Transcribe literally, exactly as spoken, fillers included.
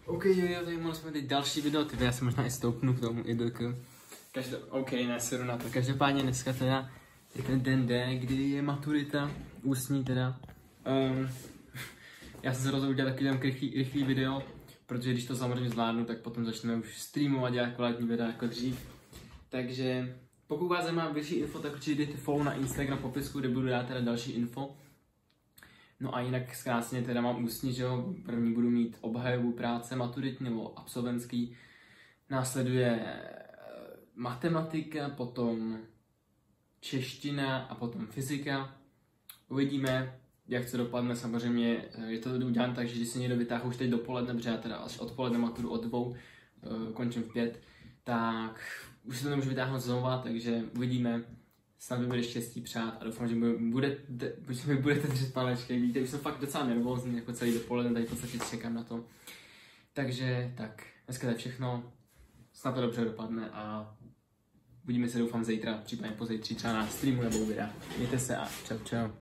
OK, jo, jo, tady mohli jsme teď další video, ty já se možná i stoupnu k tomu, i do k... Každou... OK, ne, seru na to. Každopádně dneska teda je ten den D, kdy je maturita, ústní teda. Um, já jsem se rozhodl udělat takový tam rychlý, rychlý video, protože když to samozřejmě zvládnu, tak potom začneme už streamovat, dělat kvalitní videa jako dřív. Takže pokud vás zajímá větší info, tak určitě dejte follow na Instagram popisku, kde budu dát teda další info. No a jinak zkrásně teda mám ústní, že jo, první budu mít obhajobu práce maturitní nebo absolventský, následuje matematika, potom čeština a potom fyzika. Uvidíme, jak to dopadne, samozřejmě je to uděláno tak, že když se někdo vytáhne už teď dopoledne, protože já teda až odpoledne maturu od dvou, končím v pět, tak už se to nemůžu vytáhnout znova, takže uvidíme. Snad by bude štěstí přát a doufám, že budete, mi budete držet palečky. Víte, už jsem fakt docela nervózní, jako celý dopoledne, tady v podstatě čekám na to. Takže tak, dneska to je všechno, snad to dobře dopadne a uvidíme se doufám zítra, případně pozítří třeba na streamu nebo videa. Mějte se a čau čau.